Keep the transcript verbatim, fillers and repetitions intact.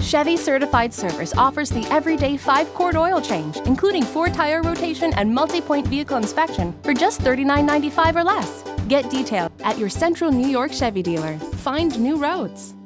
Chevy Certified Service offers the everyday five-quart oil change, including four-tire rotation and multi-point vehicle inspection for just thirty-nine ninety-five or less. Get detailed at your Central New York Chevy dealer. Find new roads.